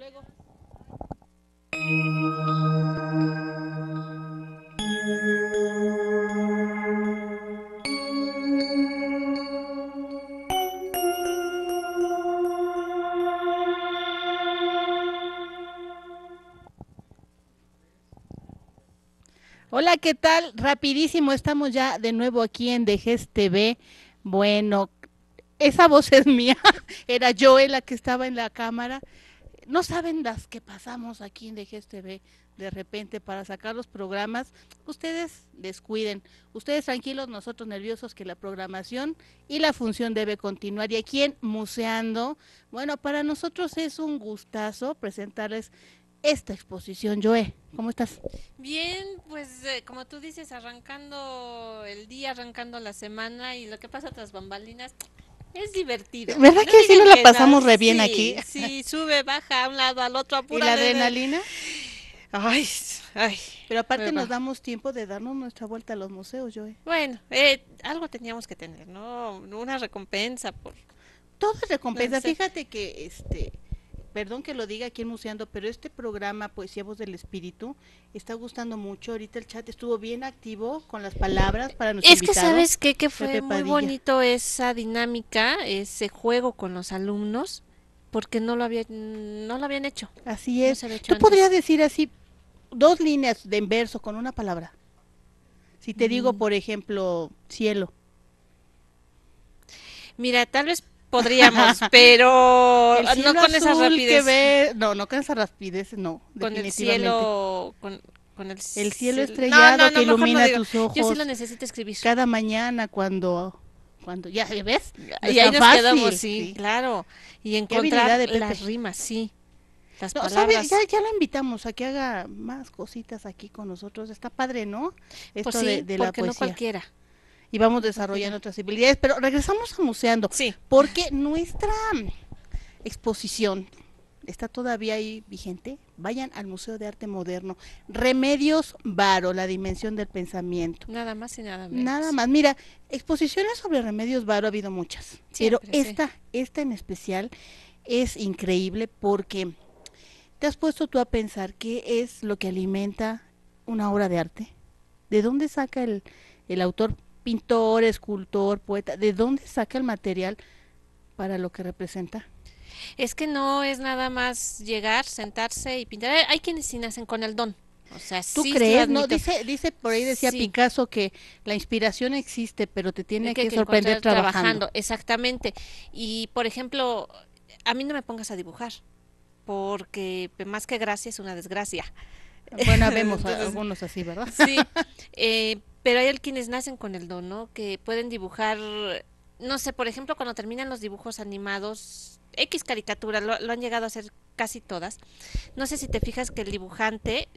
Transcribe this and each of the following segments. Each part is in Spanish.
luego. Hola, ¿qué tal? Rapidísimo, estamos ya de nuevo aquí en Dejes TV. Bueno, esa voz es mía, era yo la que estaba en la cámara. No saben las que pasamos aquí en Dejes TV de repente para sacar los programas. Ustedes descuiden, ustedes tranquilos, nosotros nerviosos que la programación y la función debe continuar. Y aquí en Museando, bueno, para nosotros es un gustazo presentarles esta exposición. Joé, ¿cómo estás? Bien, pues como tú dices, arrancando el día, arrancando la semana y lo que pasa tras bambalinas es divertido. ¿Verdad No que sí digan nos la que no, pasamos re bien aquí? sí, sí, sube, baja a un lado, al otro, ¿Y la apúrale. adrenalina? Ay, ay, Pero aparte pero nos damos tiempo de darnos nuestra vuelta a los museos, Joe. bueno, algo teníamos que tener, ¿no? Una recompensa por... Todo es recompensa. Exacto. Fíjate que perdón que lo diga aquí en Museando, pero este programa Poesía Voz del Espíritu está gustando mucho. Ahorita el chat estuvo bien activo con las palabras para nuestro Es que invitado, sabes qué, que fue Pepe muy Padilla. bonito esa dinámica, ese juego con los alumnos, porque no lo habían hecho, Así no es. se había hecho Tú podrías antes. decir así dos líneas de en verso con una palabra. Si te digo, Mm. por ejemplo, cielo. Mira, tal vez podríamos, pero El no cielo con esa azul que rapidez, ve, no, no con esa rapidez, no, con el definitivamente. cielo, con el El cielo cielo. No, estrellado no, que no, mejor no ilumina digo. tus Yo sí lo ojos necesito escribir. cada mañana cuando ya ves, no Y es ahí tan nos quedamos, fácil, sí, sí. claro. Y Qué habilidad encontrar de las Pepe. rimas, sí, las No, sabe, ya, palabras. ya lo invitamos a que haga más cositas aquí con nosotros. Está padre, ¿no? Pues Esto sí, de la porque no poesía. cualquiera, Y vamos no desarrollando cualquiera. otras habilidades, pero regresamos a Museando, Sí, porque nuestra exposición está todavía ahí vigente. Vayan al Museo de Arte Moderno. Remedios Varo, la dimensión del pensamiento. nada más y nada Nada menos. más, mira, exposiciones sobre Remedios Varo ha habido muchas, pero Siempre, sí. esta en especial es increíble porque te has puesto tú a pensar qué es lo que alimenta una obra de arte. ¿De dónde saca el autor, pintor, escultor, poeta? ¿De dónde saca el material para lo que representa? Es que no es nada más llegar, sentarse y pintar. Hay quienes sí nacen con el don. O sea, ¿Tú sí lo crees? No, admito. dice por ahí decía Sí, Picasso que la inspiración existe, pero te el tiene que hay que que sorprender encontrar trabajando. trabajando, exactamente. Y por ejemplo, a mí no me pongas a dibujar, porque más que gracia es una desgracia. Bueno, vemos Entonces, algunos así, ¿verdad? sí, pero hay quienes nacen con el don, ¿no? Que pueden dibujar, no sé, por ejemplo, cuando terminan los dibujos animados, X caricatura, lo han llegado a hacer casi todas. No sé si te fijas que el dibujante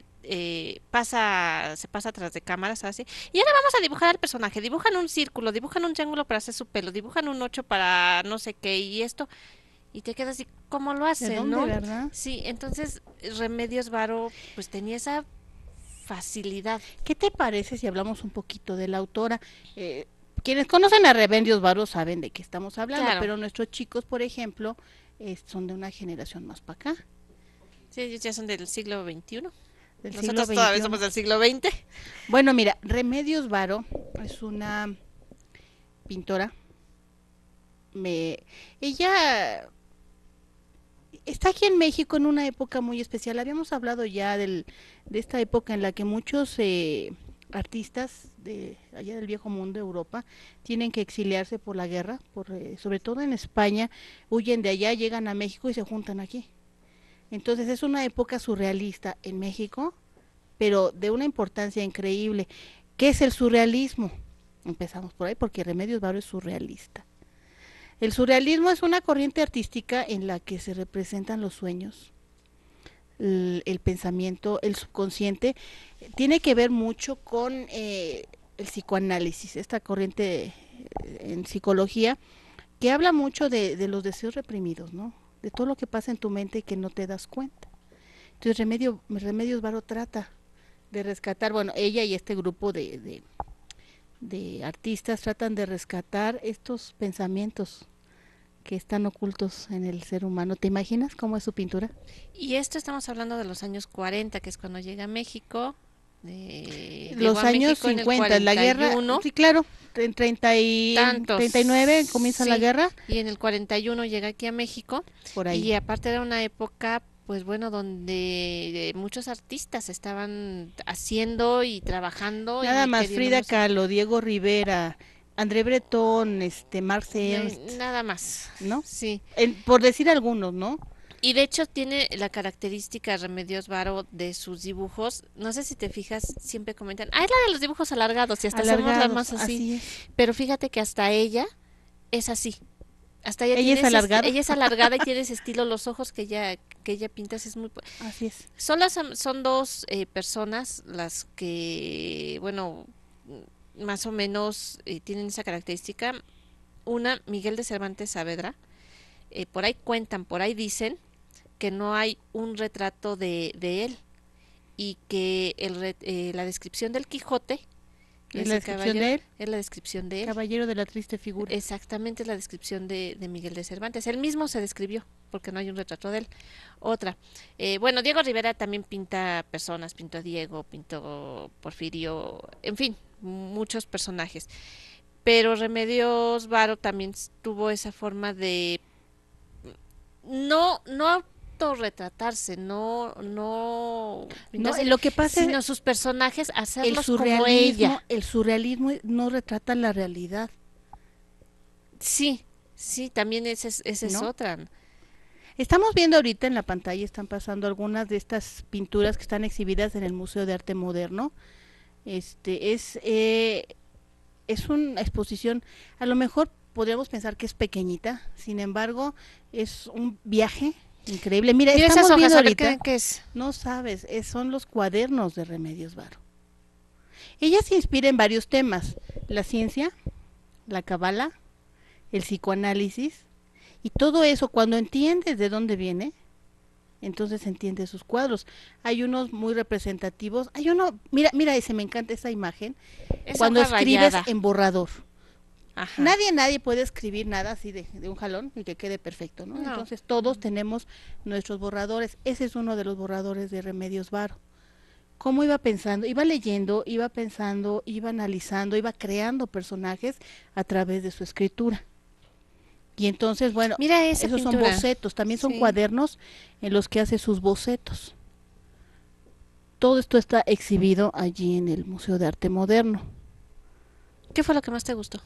se pasa atrás de cámaras así. Y ahora vamos a dibujar al personaje. Dibujan un círculo, dibujan un triángulo para hacer su pelo, dibujan un 8 para no sé qué y esto. Y te quedas así, ¿cómo lo ¿De hacen, dónde, no? verdad? Sí, entonces Remedios Varo pues tenía esa facilidad. ¿Qué te parece si hablamos un poquito de la autora? Eh, Quienes conocen a Revendios Varo saben de qué estamos hablando, Claro, pero nuestros chicos, por ejemplo, son de una generación más para acá, sí, ellos ya son del siglo XXI. del siglo Nosotros todavía XXI. somos del siglo XX. Bueno, mira, Remedios Varo es una pintora. Me, ella está aquí en México en una época muy especial. Habíamos hablado ya de esta época en la que muchos artistas de allá del viejo mundo, Europa, tienen que exiliarse por la guerra, sobre todo en España, huyen de allá, llegan a México y se juntan aquí. Entonces es una época surrealista en México, pero de una importancia increíble. ¿Qué es el surrealismo? Empezamos por ahí porque Remedios Varo es surrealista. El surrealismo es una corriente artística en la que se representan los sueños, el pensamiento, el subconsciente. Tiene que ver mucho con el psicoanálisis, esta corriente en psicología que habla mucho de los deseos reprimidos, ¿no? De todo lo que pasa en tu mente y que no te das cuenta. Entonces Remedios Varo trata de rescatar, bueno, ella y este grupo de artistas tratan de rescatar estos pensamientos que están ocultos en el ser humano. ¿Te imaginas cómo es su pintura? Y esto estamos hablando de los años 40, que es cuando llega a México. Llegó Los a años México en el 50, la guerra, 41, sí, claro, en 30 y tantos, 39 comienza la sí, guerra, y en el 41 llega aquí a México, por ahí. y aparte era una época, pues bueno, donde muchos artistas estaban haciendo y trabajando Nada y más queriendo Frida mostrar, Kahlo, Diego Rivera, André Breton, Marx Ernst, nada más, ¿no? sí. Por decir algunos, ¿no? Y de hecho tiene la característica Remedios Varo de sus dibujos. No sé si te fijas, siempre comentan, ah, es la de los dibujos alargados y hasta hacemos la Alargados, más así. así es. Pero fíjate que hasta ella es así. Hasta ella Ella tiene es alargada, ella es alargada y tiene ese estilo, los ojos que ella pinta es muy así es. son dos personas las que, bueno, más o menos tienen esa característica. Una, Miguel de Cervantes Saavedra, por ahí cuentan, por ahí dicen que no hay un retrato de él y que la descripción del Quijote, Es la ese descripción caballero, de él, es la descripción de él. caballero de la triste figura. Exactamente, es la descripción de Miguel de Cervantes. Él mismo se describió, porque no hay un retrato de él. Otra, bueno, Diego Rivera también pinta personas, pintó a Diego, pintó Porfirio, en fin, muchos personajes. Pero Remedios Varo también tuvo esa forma de no autorretratarse, no No, pintarse, lo que pasa es sino sus personajes hacerlos como ella. el surrealismo no retrata la realidad, Sí, sí, también esa es ¿no? otra. Estamos viendo ahorita en la pantalla, están pasando algunas de estas pinturas que están exhibidas en el Museo de Arte Moderno. Este es una exposición, a lo mejor podríamos pensar que es pequeñita, sin embargo, es un viaje increíble. Mira, Mira esas estamos hojas, viendo a ver ahorita, qué es. no sabes, son los cuadernos de Remedios Varo. Ella se inspira en varios temas: la ciencia, la cabala, el psicoanálisis, y todo eso, cuando entiendes de dónde viene, entonces entiendes sus cuadros. Hay unos muy representativos, hay uno, mira ese, me encanta esa imagen, Esa cuando hoja escribes rayada. en borrador. Ajá. Nadie puede escribir nada así de un jalón y que quede perfecto, ¿no? No. Entonces todos tenemos nuestros borradores. Ese es uno de los borradores de Remedios Varo. ¿Cómo iba pensando? Iba leyendo, iba pensando, iba analizando, iba creando personajes a través de su escritura. Y entonces, bueno, Mira esa esos son pintura. bocetos, también son Sí. cuadernos en los que hace sus bocetos. Todo esto está exhibido allí en el Museo de Arte Moderno. ¿Qué fue lo que más te gustó?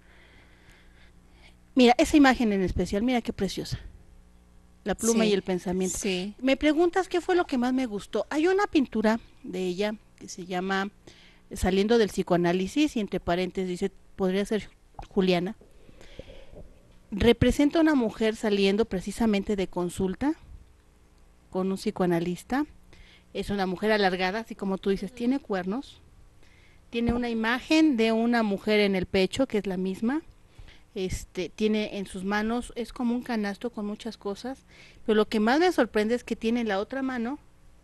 Mira, esa imagen en especial, mira qué preciosa. La pluma y Sí, el pensamiento. sí. Me preguntas qué fue lo que más me gustó. Hay una pintura de ella que se llama Saliendo del psicoanálisis, y entre paréntesis dice, podría ser Juliana. Representa a una mujer saliendo precisamente de consulta con un psicoanalista. Es una mujer alargada, así como tú dices, tiene cuernos. Tiene una imagen de una mujer en el pecho, que es la misma. Tiene en sus manos, es como un canasto con muchas cosas, pero lo que más me sorprende es que tiene en la otra mano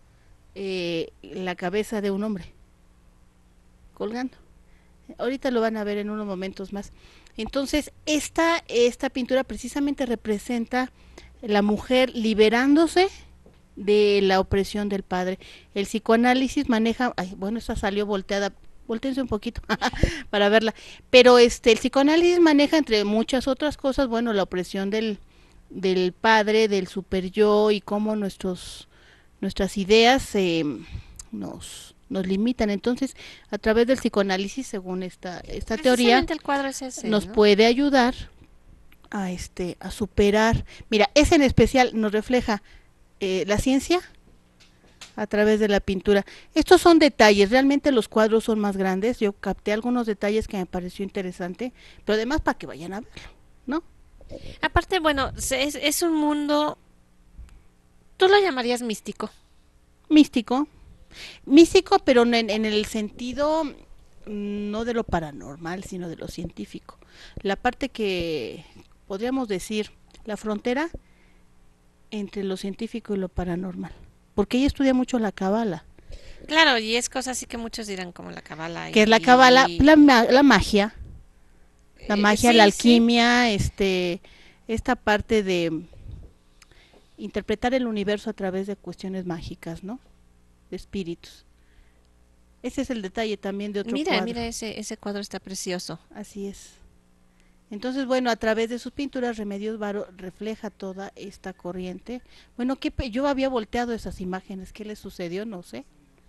la cabeza de un hombre colgando. Ahorita lo van a ver en unos momentos más. Entonces, esta pintura precisamente representa la mujer liberándose de la opresión del padre. El psicoanálisis maneja, ay, bueno, esta salió volteada, volteense un poquito para verla, pero el psicoanálisis maneja, entre muchas otras cosas, bueno, la opresión del padre, del super yo, y cómo nuestras ideas nos limitan. Entonces, a través del psicoanálisis, según esta teoría, Precisamente el cuadro es ese, nos ¿no? puede ayudar a superar. Mira, ese en especial nos refleja la ciencia a través de la pintura. Estos son detalles, realmente los cuadros son más grandes. Yo capté algunos detalles que me pareció interesante, pero además para que vayan a verlo, ¿no? Aparte, bueno, es un mundo, tú lo llamarías místico. Místico, místico, pero en el sentido no de lo paranormal, sino de lo científico. La parte que podríamos decir, la frontera entre lo científico y lo paranormal. Porque ella estudia mucho la cábala, Claro, y es cosa así que muchos dirán como la cabala que es la cábala, y la magia, la sí, sí, alquimia, esta parte de interpretar el universo a través de cuestiones mágicas, ¿no? De espíritus. Ese es el detalle también de otro Mira, cuadro. mira, ese cuadro está precioso. Así es. Entonces, bueno, a través de sus pinturas, Remedios Varo refleja toda esta corriente. Bueno, yo había volteado esas imágenes, ¿qué le sucedió? No sé.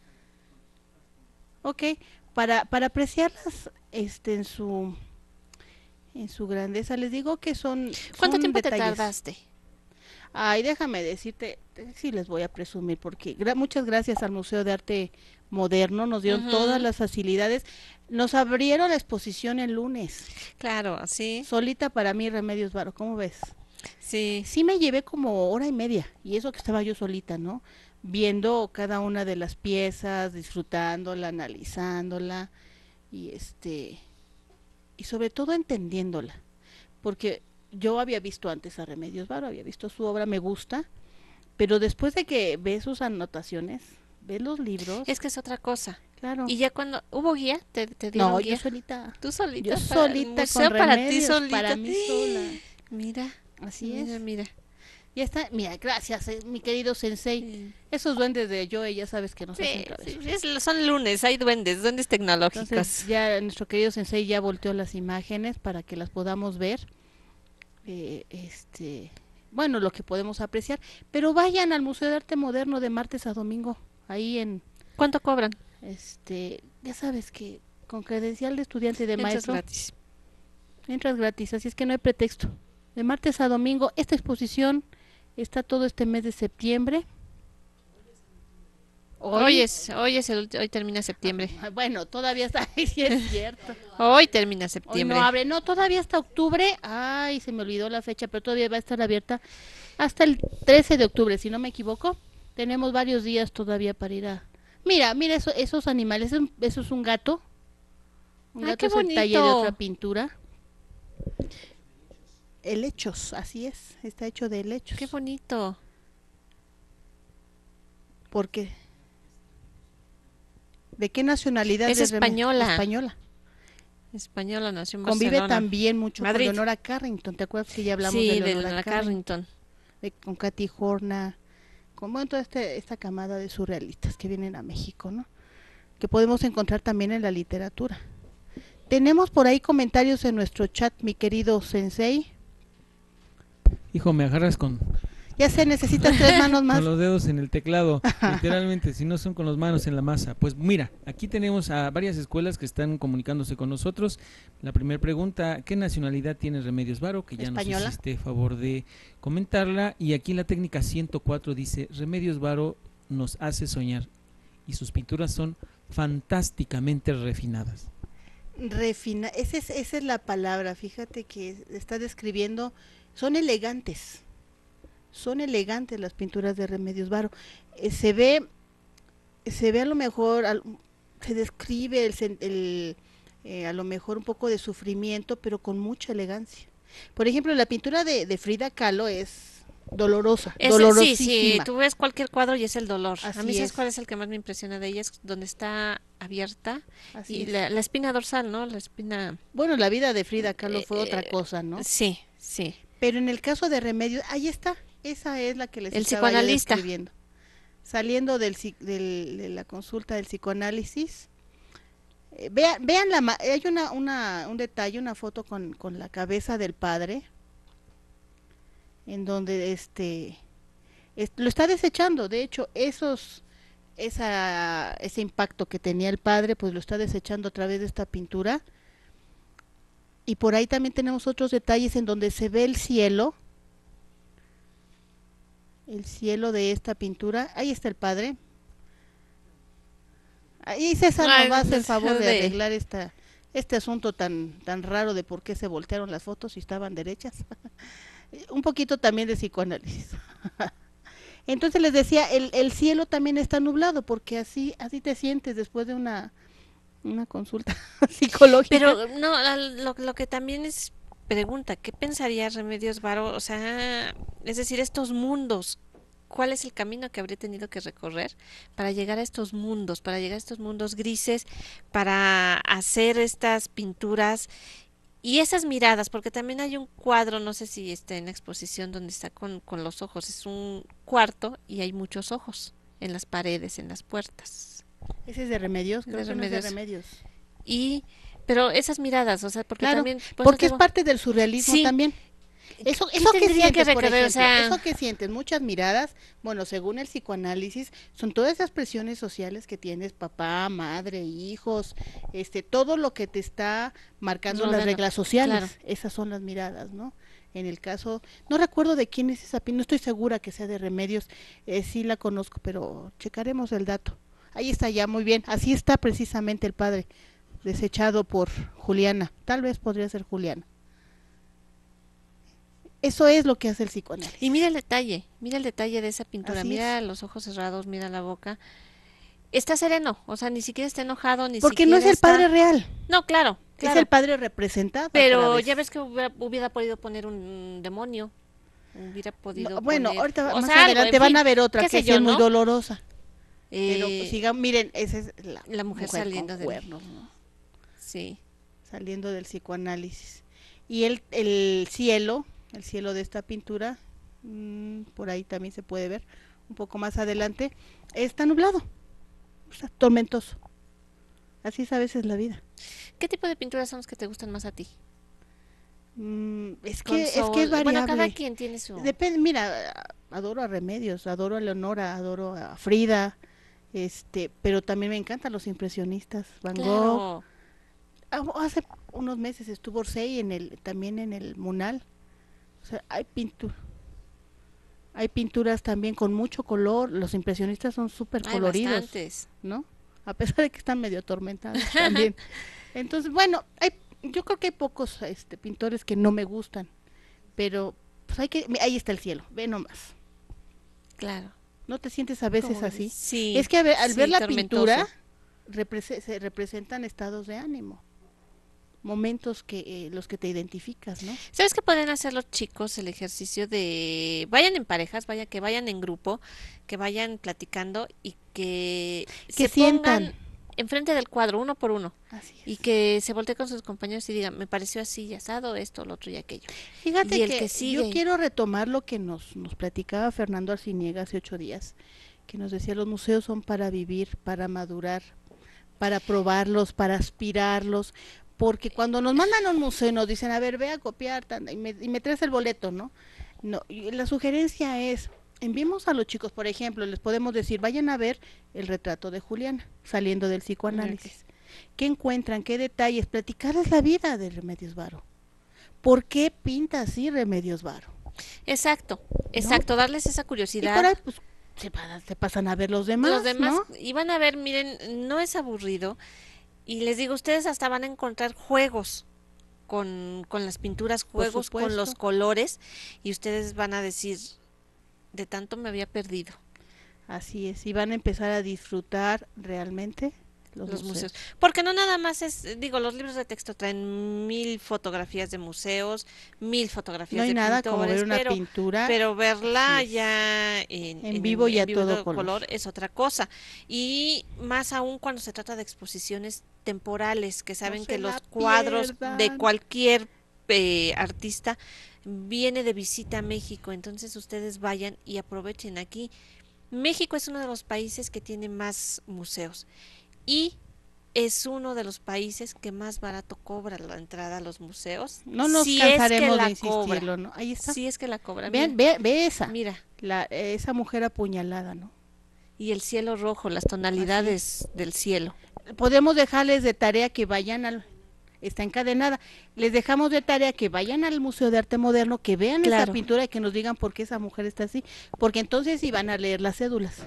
Ok, para apreciarlas en su grandeza, les digo que ¿Cuánto son tiempo te detalles. tardaste? Ay, déjame decirte, sí les voy a presumir, porque muchas gracias al Museo de Arte Moderno, nos dieron todas Ujú, las facilidades, nos abrieron la exposición el lunes, claro, sí, solita para mí Remedios Varo, ¿cómo ves? sí. Sí me llevé como hora y media, y eso que estaba yo solita, ¿no? Viendo cada una de las piezas, disfrutándola, analizándola, y y sobre todo entendiéndola, porque yo había visto antes a Remedios Varo, había visto su obra, me gusta, pero después de que ves sus anotaciones, ves los libros, Es que es otra cosa. claro. Y ya cuando hubo guía, te dieron No, yo guía. solita. Tú Yo solita para el solita con museo, para ti Remedios, para solita. mí sola. Mira, Así mira, es. mira. Ya está. Mira, gracias, mi querido sensei. Sí, Esos duendes de Joe, ya sabes que nos hacen sí, sí, travesuras. son lunes, hay duendes, duendes Entonces, tecnológicos. ya nuestro querido sensei ya volteó las imágenes para que las podamos ver. Eh, este, bueno, lo que podemos apreciar. Pero vayan al Museo de Arte Moderno de martes a domingo. Ahí ¿Cuánto cobran? ya sabes que con credencial de estudiante y de Entras maestro gratis. entras gratis, así es que no hay pretexto. De martes a domingo, esta exposición está todo este mes de septiembre. Hoy, Hoy termina septiembre. bueno, todavía está, sí es cierto. Hoy termina Hoy no septiembre. abre, no, todavía hasta octubre. Ay, se me olvidó la fecha, pero todavía va a estar abierta hasta el 13 de octubre, si no me equivoco. Tenemos varios días todavía para ir a... Mira, mira esos animales, eso es un gato. Un Ah, gato qué es el talle de otra bonito. pintura. Helechos, así es, está hecho de Qué helechos. bonito. Porque, ¿de qué nacionalidad Es es española. española? Española, nació en Convive Barcelona. también mucho con Madrid. Leonora Carrington. ¿Te acuerdas que ya hablamos de Sí, de Leonora la Carrington? Carrington. Con Katy Horna, con bueno, toda esta camada de surrealistas que vienen a México, ¿no? Que podemos encontrar también en la literatura. Tenemos por ahí comentarios en nuestro chat, mi querido sensei. Hijo, me agarras con Ya se necesitas tres manos más. los dedos en el teclado, literalmente, si no son con las manos en la masa. Pues mira, aquí tenemos a varias escuelas que están comunicándose con nosotros. La primera pregunta, ¿qué nacionalidad tiene Remedios Varo? Que ya Española. nos hiciste favor de comentarla. Y aquí la técnica 104 dice, Remedios Varo nos hace soñar y sus pinturas son fantásticamente refinadas. Esa es la palabra, fíjate que está describiendo, son elegantes. Son elegantes las pinturas de Remedios Varo. Se ve a lo mejor, se describe a lo mejor un poco de sufrimiento, pero con mucha elegancia. Por ejemplo, la pintura de Frida Kahlo es dolorosa, Sí, sí, dolorosísima. tú ves cualquier cuadro y es el dolor. A mí, Así ¿sabes es, cuál es el que más me impresiona de ella? Es donde está abierta así y es. la espina dorsal, ¿no? La espina... Bueno, la vida de Frida Kahlo fue otra eh, cosa, ¿no? sí, sí. Pero en el caso de Remedios, ahí está, esa es la que les El estaba yo psicoanalista. describiendo. Saliendo de la consulta del psicoanálisis, vean hay un detalle, una foto con la cabeza del padre, en donde lo está desechando. De hecho, ese impacto que tenía el padre, pues lo está desechando a través de esta pintura. Y por ahí también tenemos otros detalles en donde se ve el cielo de esta pintura. Ahí está el padre. Ahí César nos va a hacer el favor de arreglar este asunto tan raro de por qué se voltearon las fotos si estaban derechas. Un poquito también de psicoanálisis. Entonces les decía, el cielo también está nublado porque así te sientes después de una consulta psicológica. Pero no, lo que también es pregunta, ¿qué pensaría Remedios Varo? O sea, es decir, estos mundos, ¿cuál es el camino que habría tenido que recorrer para llegar a estos mundos, grises, para hacer estas pinturas? Y esas miradas, porque también hay un cuadro, no sé si está en la exposición donde está con los ojos, es un cuarto y hay muchos ojos en las paredes, en las puertas. Ese es de Remedios, De creo que no es de Remedios. Remedios. Y, pero esas miradas, o sea, porque Claro, también, por eso porque es digo, parte del surrealismo sí, también. Eso ¿qué que tendría que sientes, por recorrer? O ejemplo, sea, eso que sientes, muchas miradas, bueno, según el psicoanálisis, son todas esas presiones sociales que tienes, papá, madre, hijos, todo lo que te está marcando las rodeando, reglas sociales, claro. esas son las miradas, ¿no? En el caso, no recuerdo de quién es esa, no estoy segura que sea de Remedios, sí la conozco, pero checaremos el dato. Ahí está ya, muy bien, así está precisamente el padre, desechado por Juliana, tal vez podría ser Juliana. Eso es lo que hace el psicoanálisis. Y mira el detalle de esa pintura, Así mira es. los ojos cerrados, mira la boca. Está sereno, o sea, ni siquiera está enojado, ni Porque no es siquiera el padre está... real, No, claro, es el claro. padre representado a Pero ya través. ves que hubiera podido poner un demonio, hubiera No, podido bueno, poner, ahorita o más sea, algo, en adelante van fin, a ver otra qué que sé sí yo, es muy ¿no? dolorosa. Pero Eh, sigan, miren, esa es la mujer saliendo con del... cuernos, ¿no? Sí, Saliendo del psicoanálisis. Y el cielo de esta pintura, por ahí también se puede ver, un poco más adelante, está nublado, o sea, tormentoso. Así es a veces la vida. ¿qué tipo de pinturas son las que te gustan más a ti? Con Es que es sol, bueno, cada variable. quien tiene su... Depende, mira, adoro a Remedios, adoro a Leonora, adoro a Frida, pero también me encantan los impresionistas, Van Gogh. Claro, Hace unos meses estuvo Orsay también en el Munal. O sea, hay pinturas también con mucho color, los impresionistas son súper hay coloridos, bastantes. ¿no? A pesar de que están medio atormentados también. Entonces, bueno, yo creo que hay pocos pintores que no me gustan, pero pues ahí está el cielo, ve nomás. Claro. ¿No te sientes a veces ¿Cómo ves? así? Sí, Es que al ver sí, la tormentoso. pintura se representan estados de ánimo, momentos que los que te identificas, ¿no? ¿Sabes qué pueden hacer los chicos? El ejercicio de vayan en parejas, que vayan en grupo, que vayan platicando y que Que se sientan. pongan enfrente del cuadro, uno por uno, Así y es. que se voltee con sus compañeros y digan, me pareció así, y asado, esto, lo otro y aquello. Fíjate Y el que que yo sigue, quiero retomar lo que nos platicaba Fernando Arciniega hace 8 días, que nos decía los museos son para vivir, para madurar, para probarlos, para aspirarlos, porque cuando nos mandan a un museo y nos dicen, a ver, ve a copiar, y me traes el boleto, ¿no? No, y la sugerencia es, enviemos a los chicos, por ejemplo, les podemos decir, vayan a ver el retrato de Juliana, saliendo del psicoanálisis. ¿Qué encuentran? ¿Qué detalles? Platicarles la vida de Remedios Varo. ¿Por qué pinta así Remedios Varo? exacto, ¿No? exacto, darles esa Y por curiosidad. ahí, pues, se pasan a ver los demás, Los demás ¿no? iban a ver, miren, no es aburrido. Y les digo, ustedes hasta van a encontrar juegos con las pinturas, Por juegos con los supuesto. colores, y ustedes van a decir, de tanto me había perdido Así es, y van a empezar a disfrutar realmente los los museos. museos. Porque no nada más es, digo, los libros de texto traen 1000 fotografías de museos, 1000 fotografías No hay de nada como ver pintores, una pintura pero verla así es, ya en vivo y a todo de color. color es otra cosa. Y más aún cuando se trata de exposiciones temporales, que No saben se que los la cuadros de pierdan. cualquier artista viene de visita a México, entonces ustedes vayan y aprovechen aquí. México es uno de los países que tiene más museos y es uno de los países que más barato cobra la entrada a los museos, No nos si es que cansaremos de la cobra, insistirlo, ¿no? Ahí está. si es que la cobra, Vean, mira, ve esa, mira, esa mujer apuñalada, ¿no? y el cielo rojo, las Así tonalidades es. del cielo. Podemos dejarles de tarea que vayan está encadenada. Les dejamos de tarea que vayan al Museo de Arte Moderno, que vean esa Claro, pintura y que nos digan por qué esa mujer está así, porque entonces sí van a leer las cédulas.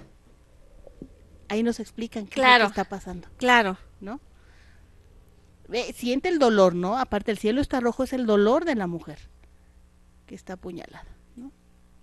Ahí nos explican qué es lo claro, que está pasando, claro. ¿no? Siente el dolor, ¿no? Aparte el cielo está rojo, es el dolor de la mujer que está apuñalada, ¿no?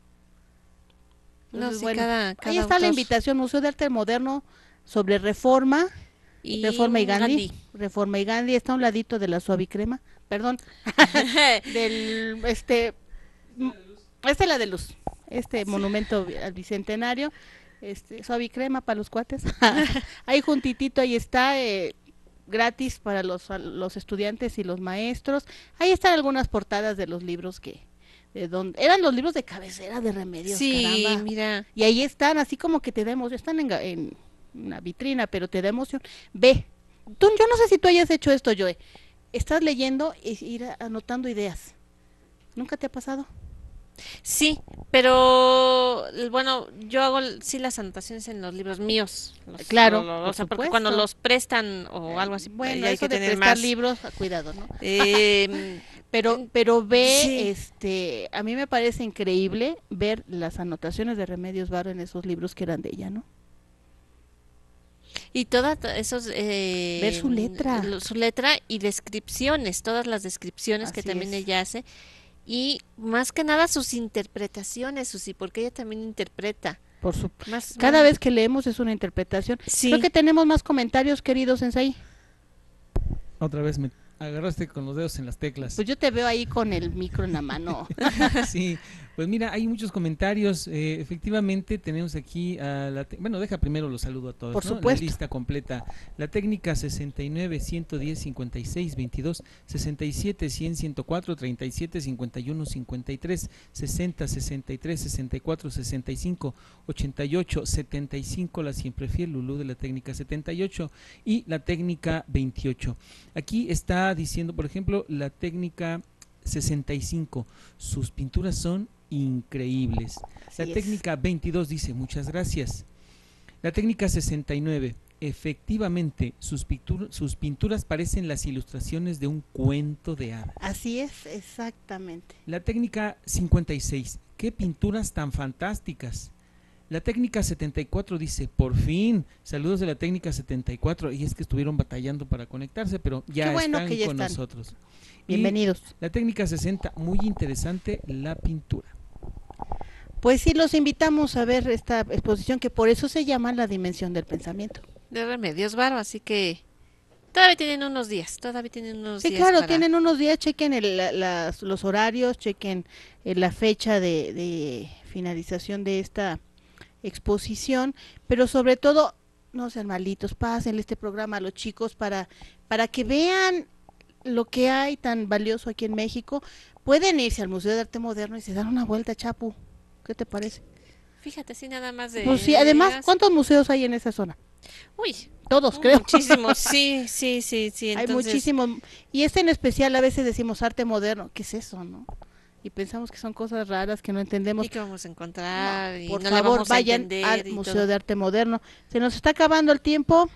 No, Entonces, sí, bueno, ahí cada está la autor. invitación, Museo de Arte Moderno sobre Reforma, Y Reforma y Gandhi. Gandhi. Reforma y Gandhi está a un ladito de la Suavicrema, perdón, del esta es la de Luz, monumento al bicentenario, Suavicrema para los cuates. Ahí juntitito, ahí está, gratis para los estudiantes y los maestros. Ahí están algunas portadas de los libros eran los libros de cabecera de Remedios, Sí, caramba. mira. Y ahí están, así como que te da emoción, están en una vitrina, pero te da emoción. Ve, yo no sé si tú hayas hecho esto, Joe. Estás leyendo e ir anotando ideas. ¿Nunca te ha pasado? Sí, pero bueno, yo hago sí las anotaciones en los libros míos. Claro, O por sea, porque cuando supuesto. los prestan o algo así, Bueno, hay eso que de tener prestar más. libros, cuidado, ¿no? em, Pero sí. a mí me parece increíble ver las anotaciones de Remedios Varo en esos libros que eran de ella, ¿no? Y todas esos, Ver su letra. su letra y descripciones, todas las descripciones que Así también es. ella hace. Y más que nada sus interpretaciones, Susi, porque ella también interpreta. Por su... Más, Cada vez que leemos es una interpretación. Creo sí. que tenemos más comentarios, queridos Sensei. Otra vez me agarraste con los dedos en las teclas. Pues yo te veo ahí con el micro en la mano. Sí, pues mira, hay muchos comentarios. Efectivamente, tenemos aquí bueno, deja primero los saludo a todos. Por ¿no? supuesto. La lista completa. La técnica 69 110 56 22 67 100 104 37 51 53 60 63 64 65 88 75, la siempre fiel Lulú de la técnica 78 y la técnica 28. Aquí está diciendo, por ejemplo, la técnica 65, sus pinturas son increíbles. La Así es. técnica 22 dice, muchas gracias. La técnica 69, efectivamente, sus pinturas parecen las ilustraciones de un cuento de hadas. Así es, exactamente. La técnica 56, qué pinturas tan fantásticas. La técnica 74 dice, por fin, saludos de la técnica 74, y es que estuvieron batallando para conectarse, pero ya bueno están que ya con están. nosotros. Bienvenidos. Y la técnica 60, muy interesante la pintura. Pues sí, los invitamos a ver esta exposición que por eso se llama La Dimensión del Pensamiento. De Remedios Varo, así que todavía tienen unos días, Sí, claro, tienen unos días, chequen los horarios, chequen la fecha de finalización de esta exposición, pero sobre todo, no sean malitos, pásenle este programa a los chicos para que vean lo que hay tan valioso aquí en México. Pueden irse al Museo de Arte Moderno y se dan una vuelta, Chapu. ¿Qué te parece? Fíjate, sí, nada más de... Pues sí, además, ¿cuántos museos hay en esa zona? Uy, Todos, creo. muchísimos, sí, sí, sí, sí. Hay Entonces, muchísimos. Y en especial a veces decimos arte moderno. ¿Qué es eso, no? Y pensamos que son cosas raras que no entendemos. ¿y qué vamos a encontrar? No, Y por no le favor, vamos a vayan entender al y Museo todo. de Arte Moderno. Se nos está acabando el tiempo.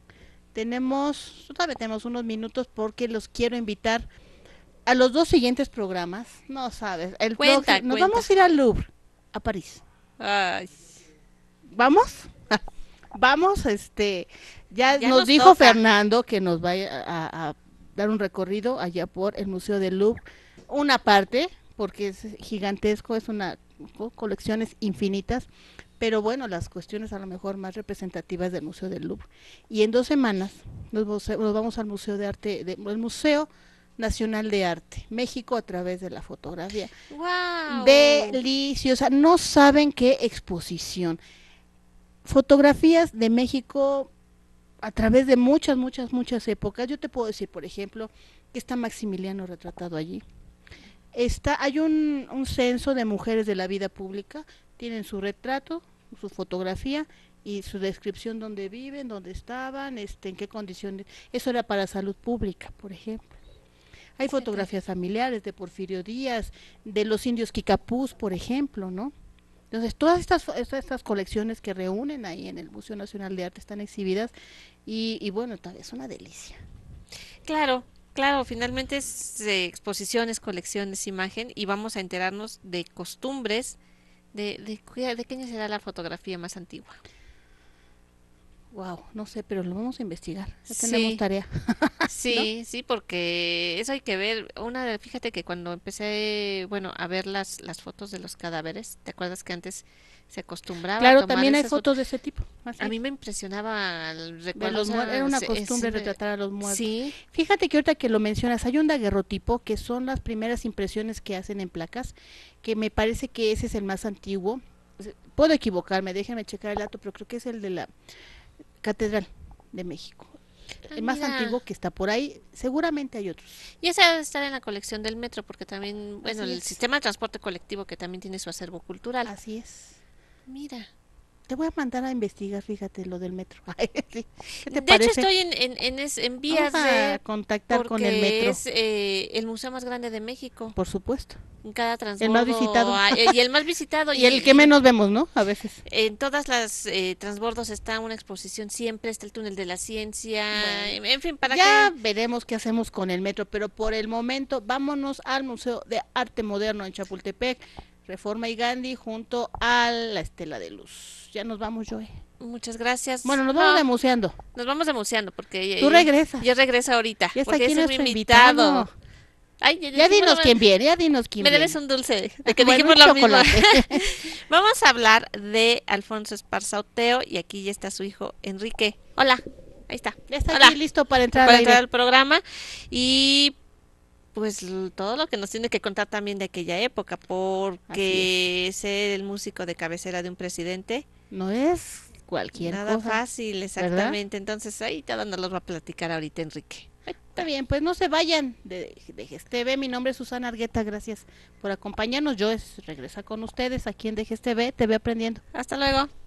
Todavía tenemos unos minutos porque los quiero invitar a los dos siguientes programas. No sabes, nos Cuenta. vamos a ir al Louvre, a París. Ay, ¿Vamos? Vamos, ya nos dijo toca. Fernando que nos vaya a dar un recorrido allá por el Museo del Louvre, una parte, porque es gigantesco, es colecciones infinitas, pero bueno, las cuestiones a lo mejor más representativas del Museo del Louvre. Y en 2 semanas nos vamos al Museo de Arte, el Museo Nacional de Arte, México a través de la fotografía. wow. Deliciosa, no saben qué exposición. Fotografías de México a través de muchas, muchas, muchas épocas. Yo te puedo decir, por ejemplo, que está Maximiliano retratado allí. Hay un censo de mujeres de la vida pública, tienen su retrato, su fotografía y su descripción dónde viven, dónde estaban, en qué condiciones. Eso era para salud pública, por ejemplo. Hay fotografías familiares de Porfirio Díaz, de los indios Kikapús, por ejemplo, ¿no? Entonces, todas estas colecciones que reúnen ahí en el Museo Nacional de Arte están exhibidas y bueno, es una delicia. Claro, claro, finalmente es exposiciones, colecciones, imagen y vamos a enterarnos de costumbres, de qué año será la fotografía más antigua. Wow, no sé, pero lo vamos a investigar. Ya Sí. tenemos tarea. Sí, sí, porque eso hay que ver. Fíjate que cuando empecé, bueno, a ver las fotos de los cadáveres, ¿te acuerdas que antes se acostumbraba a Claro, tomar también hay esas fotos de ese tipo. A mí me impresionaba el de recuerdo, los o sea, muertos, era una se- costumbre es- retratar a los muertos. Sí, Fíjate que ahorita que lo mencionas, hay un daguerrotipo que son las primeras impresiones que hacen en placas, que me parece que ese es el más antiguo. Puedo equivocarme, déjenme checar el dato, pero creo que es el de la Catedral de México. el más mira. antiguo que está por ahí. Seguramente hay otros. Y esa debe estar en la colección del metro, porque también, bueno, Así el es. sistema de transporte colectivo que también tiene su acervo cultural. Así es. Mira. Te voy a mandar a investigar, fíjate, lo del metro. Sí. ¿Qué te De hecho, parece? estoy en vías Vamos a de, contactar con el porque metro, es el museo más grande de México. por supuesto. En cada El más transbordo visitado. y el más visitado. Y el que menos vemos, ¿no? A veces. En todas las transbordos está una exposición siempre, está el túnel de la ciencia, Bueno, en fin, para ya que... veremos qué hacemos con el metro, pero por el momento vámonos al Museo de Arte Moderno en Chapultepec, Reforma y Gandhi, junto a la Estela de Luz. Ya nos vamos, Joe. Muchas gracias. Bueno, nos vamos No, demuseando. nos vamos demuseando porque Tú regresas. yo regreso ahorita, Ya está porque aquí ese es mi nuestro invitado. invitado. Ay, Ya dinos dijimos, quién viene, ya dinos quién me viene. debes un dulce, de que Bueno, dijimos un lo mismo. chocolate. Vamos a hablar de Alfonso Esparza Oteo y aquí ya está su hijo Enrique. Hola, ahí está. Ya está Hola. aquí listo para entrar Para al entrar aire. al programa y pues todo lo que nos tiene que contar también de aquella época, porque ser el músico de cabecera de un presidente No es cualquier nada cosa. fácil, exactamente. Entonces ahí todo nos lo va a platicar ahorita Enrique. Está bien, pues no se vayan de GSTV. Mi nombre es Susana Argueta, gracias por acompañarnos. Yo regresa con ustedes aquí en DGSTV, TV Aprendiendo. Hasta luego.